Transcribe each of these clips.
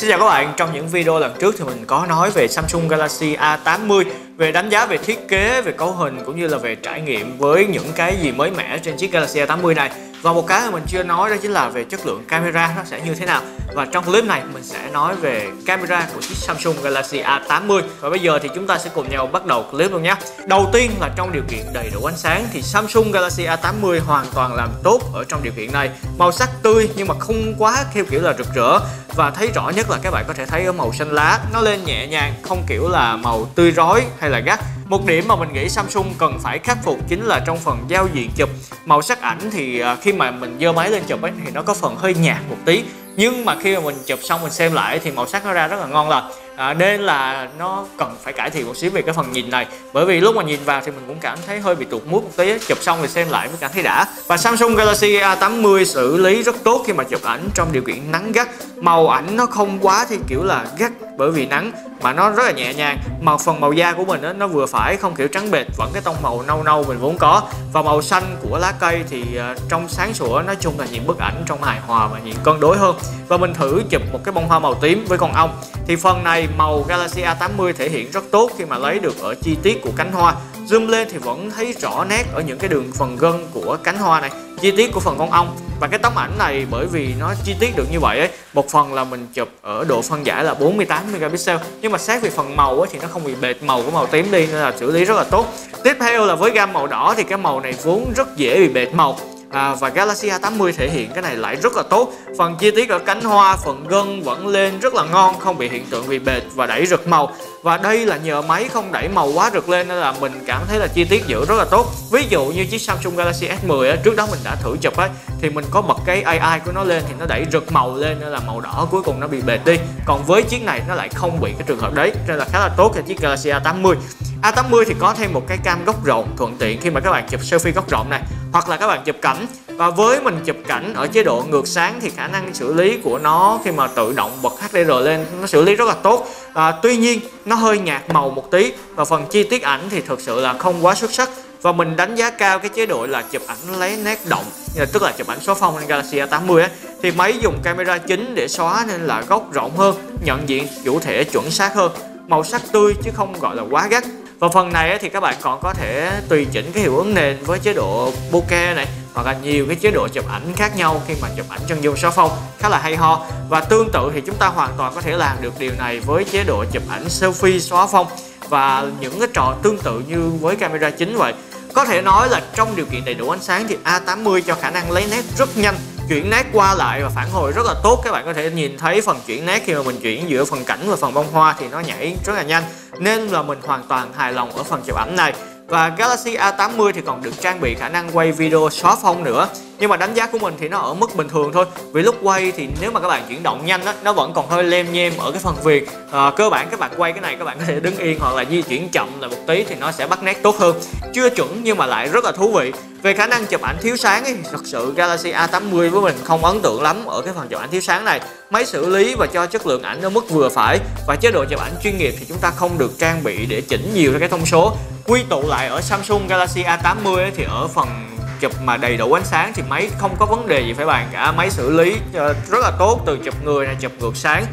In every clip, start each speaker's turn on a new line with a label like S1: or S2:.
S1: Xin chào các bạn, trong những video lần trước thì mình có nói về Samsung Galaxy A80, về đánh giá về thiết kế, về cấu hình cũng như là về trải nghiệm với những cái gì mới mẻ trên chiếc Galaxy A80 này. Và một cái mà mình chưa nói đó chính là về chất lượng camera nó sẽ như thế nào. Và trong clip này mình sẽ nói về camera của chiếc Samsung Galaxy A80. Và bây giờ thì chúng ta sẽ cùng nhau bắt đầu clip luôn nhé. Đầu tiên là trong điều kiện đầy đủ ánh sáng thì Samsung Galaxy A80 hoàn toàn làm tốt ở trong điều kiện này. Màu sắc tươi nhưng mà không quá theo kiểu là rực rỡ. Và thấy rõ nhất là các bạn có thể thấy ở màu xanh lá, nó lên nhẹ nhàng, không kiểu là màu tươi rói hay là gắt. Một điểm mà mình nghĩ Samsung cần phải khắc phục chính là trong phần giao diện chụp. Màu sắc ảnh thì khi mà mình giơ máy lên chụp ấy, thì nó có phần hơi nhạt một tí. Nhưng mà khi mà mình chụp xong mình xem lại thì màu sắc nó ra rất là ngon lành. Nên là nó cần phải cải thiện một xíu về cái phần nhìn này. Bởi vì lúc mà nhìn vào thì mình cũng cảm thấy hơi bị tụt mood một tí. Chụp xong thì xem lại mới cảm thấy đã. Và Samsung Galaxy A80 xử lý rất tốt khi mà chụp ảnh trong điều kiện nắng gắt. Màu ảnh nó không quá thì kiểu là gắt bởi vì nắng, mà nó rất là nhẹ nhàng. Phần màu da của mình nó vừa phải, không kiểu trắng bệt, vẫn cái tông màu nâu nâu mình vốn có. Và màu xanh của lá cây thì trong sáng sủa, nói chung là nhìn bức ảnh trong hài hòa và nhìn cân đối hơn. Và mình thử chụp một cái bông hoa màu tím với con ong thì phần này màu Galaxy A80 thể hiện rất tốt khi mà lấy được ở chi tiết của cánh hoa. Zoom lên thì vẫn thấy rõ nét ở những cái đường phần gân của cánh hoa này, chi tiết của phần con ong. Và cái tấm ảnh này bởi vì nó chi tiết được như vậy ấy, một phần là mình chụp ở độ phân giải là 48 megapixel, nhưng mà xét về phần màu ấy, thì nó không bị bệt màu của màu tím đi, nên là xử lý rất là tốt. Tiếp theo là với gam màu đỏ thì cái màu này vốn rất dễ bị bệt màu. Và Galaxy A80 thể hiện cái này lại rất là tốt. Phần chi tiết ở cánh hoa, phần gân vẫn lên rất là ngon, không bị hiện tượng bị bệt và đẩy rực màu. Và đây là nhờ máy không đẩy màu quá rực lên nên là mình cảm thấy là chi tiết giữ rất là tốt. Ví dụ như chiếc Samsung Galaxy S10 á, trước đó mình đã thử chụp ấy, thì mình có bật cái AI của nó lên thì nó đẩy rực màu lên nên là màu đỏ cuối cùng nó bị bệt đi. Còn với chiếc này nó lại không bị cái trường hợp đấy, nên là khá là tốt cho chiếc Galaxy A80. A80 thì có thêm một cái cam góc rộng thuận tiện khi mà các bạn chụp selfie góc rộng này, hoặc là các bạn chụp cảnh. Và với mình chụp cảnh ở chế độ ngược sáng thì khả năng xử lý của nó khi mà tự động bật HDR lên nó xử lý rất là tốt. Tuy nhiên nó hơi nhạt màu một tí, và phần chi tiết ảnh thì thực sự là không quá xuất sắc. Và mình đánh giá cao cái chế độ là chụp ảnh lấy nét động, tức là chụp ảnh xóa phông trên Galaxy A80 ấy. Thì máy dùng camera chính để xóa nên là góc rộng hơn, nhận diện chủ thể chuẩn xác hơn, màu sắc tươi chứ không gọi là quá gắt. Và phần này thì các bạn còn có thể tùy chỉnh cái hiệu ứng nền với chế độ bokeh này, hoặc là nhiều cái chế độ chụp ảnh khác nhau khi mà chụp ảnh chân dung xóa phông, khá là hay ho. Và tương tự thì chúng ta hoàn toàn có thể làm được điều này với chế độ chụp ảnh selfie xóa phông và những cái trò tương tự như với camera chính vậy. Có thể nói là trong điều kiện đầy đủ ánh sáng thì A80 cho khả năng lấy nét rất nhanh, chuyển nét qua lại và phản hồi rất là tốt. Các bạn có thể nhìn thấy phần chuyển nét khi mà mình chuyển giữa phần cảnh và phần bông hoa thì nó nhảy rất là nhanh, nên là mình hoàn toàn hài lòng ở phần chụp ảnh này. Và Galaxy A80 thì còn được trang bị khả năng quay video xóa phông nữa. Nhưng mà đánh giá của mình thì nó ở mức bình thường thôi. Vì lúc quay thì nếu mà các bạn chuyển động nhanh á, nó vẫn còn hơi lem nhem ở cái phần viền. Cơ bản các bạn quay cái này các bạn có thể đứng yên hoặc là di chuyển chậm lại một tí thì nó sẽ bắt nét tốt hơn. Chưa chuẩn nhưng mà lại rất là thú vị. Về khả năng chụp ảnh thiếu sáng thì thật sự Galaxy A80 với mình không ấn tượng lắm ở cái phần chụp ảnh thiếu sáng này. Máy xử lý và cho chất lượng ảnh ở mức vừa phải. Và chế độ chụp ảnh chuyên nghiệp thì chúng ta không được trang bị để chỉnh nhiều cái thông số. Quy tụ lại ở Samsung Galaxy A80 thì ở phần chụp mà đầy đủ ánh sáng thì máy không có vấn đề gì phải bàn cả. Máy xử lý rất là tốt, từ chụp người này, chụp ngược sáng.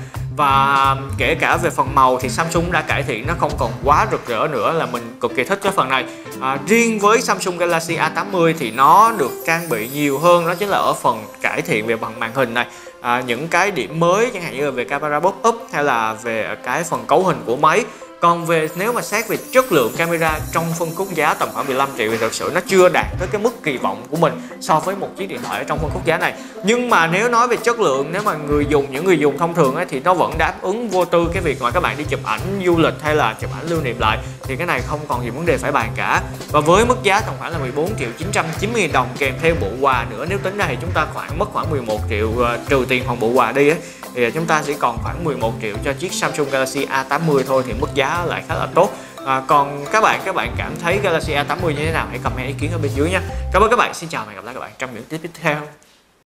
S1: Và kể cả về phần màu thì Samsung đã cải thiện, nó không còn quá rực rỡ nữa, là mình cực kỳ thích cái phần này. Riêng với Samsung Galaxy A80 thì nó được trang bị nhiều hơn, đó chính là ở phần cải thiện về bằng màn hình này. Những cái điểm mới chẳng hạn như là về camera pop-up hay là về cái phần cấu hình của máy. Còn nếu mà xét về chất lượng camera trong phân khúc giá tầm khoảng 15 triệu thì thực sự nó chưa đạt tới cái mức kỳ vọng của mình so với một chiếc điện thoại ở trong phân khúc giá này. Nhưng mà nếu nói về chất lượng, nếu mà những người dùng thông thường ấy, thì nó vẫn đáp ứng vô tư cái việc mà các bạn đi chụp ảnh du lịch hay là chụp ảnh lưu niệm lại, thì cái này không còn gì vấn đề phải bàn cả. Và với mức giá tầm khoảng là 14.990.000 đồng kèm theo bộ quà nữa, nếu tính ra thì chúng ta mất khoảng 11 triệu trừ tiền hoàn bộ quà đi ấy, thì chúng ta sẽ còn khoảng 11 triệu cho chiếc Samsung Galaxy A80 thôi, thì mức giá lại khá là tốt. Còn các bạn cảm thấy Galaxy A80 như thế nào? Hãy comment ý kiến ở bên dưới nha. Cảm ơn các bạn, xin chào và hẹn gặp lại các bạn trong những clip tiếp theo.